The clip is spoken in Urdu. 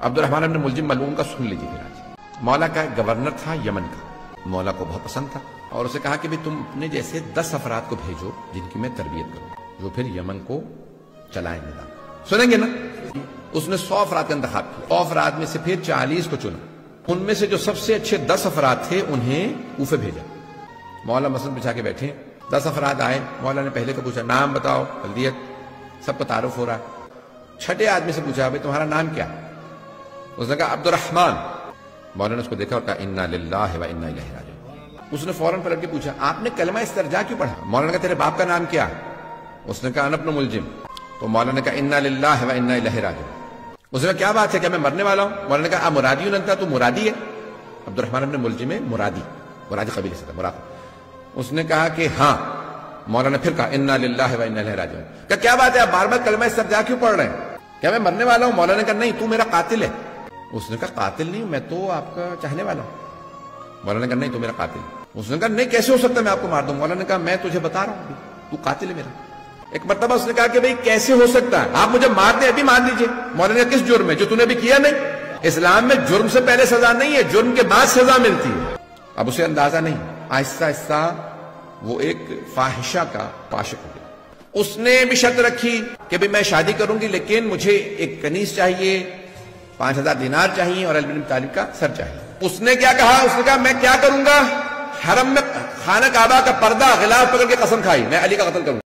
عبد الرحمن بن ملجم ملعون کا سن لیجیے پھر آج۔ مولا کا گورنر تھا یمن کا، مولا کو بہت پسند تھا اور اسے کہا کہ تم اپنے جیسے 10 افراد کو بھیجو جن کی میں تربیت کروں، جو پھر یمن کو چلائیں نظام۔ سنیں گے نا؟ اس نے 100 افراد کا انتخاب کیا، 100 افراد میں سے پھر 40 کو چنا، ان میں سے جو سب سے اچھے 10 افراد تھے انہیں کوفے بھیجا۔ مولا مسجد بچھا کے بیٹھے، 10 افراد آئے، مولا نے پہلے کو پوچھا نام بتاؤ، بلدیت، سب کو تعارف ہو رہا ہے۔ چھٹے آدمی سے پوچھا بھائی تمہارا نام کیا؟ اس نے کہا عبد الرحمن۔ مولا نے اس کو دیکھا اور کہا انا للہ و انا الیہ راجعون۔ اس نے فوراً پلٹ کے پوچھا آپ نے کلمہ استرجاع کیوں پڑھا؟ مولا نے کہا تیرے باپ کا نام کیا؟ اس نے کہا انا ابن ملجم۔ تو مولا نے کہا انا للہ و انا الیہ راجعون۔ اس نے کہا کیا بات ہے، کیا میں مرنے والا ہوں؟ مولا نے کہا مرادی انت، تو مرادی ہے؟ عبد الرحمن ابن ملجم ہے، مرادی قبیلے سے تھا، مراد۔ اس نے کہا کہ ہاں۔ مولا نے پھر کہا انا للہ و انا الیہ راجعون۔ کہا کیا بات ہے آپ بار بار کلمہ استرجاع کیوں پڑھ رہے ہیں؟ کیا میں مرنے والا ہوں؟ مولا نے کہا نہیں، تو میرا قاتل ہے۔ اس نے کہا قاتل نہیں، میں تو آپ کا چاہنے والا ہوں۔ مولا نے کہا نہیں، تو میرا قاتل ہے۔ اس نے کہا نہیں کیسے ہو سکتا ہے میں آپ کو مار دوں؟ مولا نے کہا میں تجھے بتا رہا ہوں تو قاتل ہے میرا۔ ایک مرتبہ اس نے کہا کہ بھئی کیسے ہو سکتا ہے، آپ مجھے مار دیں ابھی مار دیجئے۔ مولا نے کہا کس جرم میں؟ جو تو نے ابھی کیا نہیں۔ اسلام میں جرم سے پہلے سزا نہیں ہے، جرم کے بعد سزا ملتی ہے۔ اب اسے اندازہ نہیں، آہستہ آہستہ وہ ایک فاحشہ کا عاشق ہو گیا۔ اس نے بھی شرط رکھی کہ بھئی میں شادی کروں گی لیکن مجھے ایک کنیز چاہیے، 5000 دینار چاہیے اور علم طالب کا سر چاہیے۔ اس نے کیا کہا؟ اس نے کہا میں کیا کروں گا، حرم میں خانہ کعبہ کا پردہ غلاف پکڑ کے قسم کھائی میں علی کا قتل کروں گا۔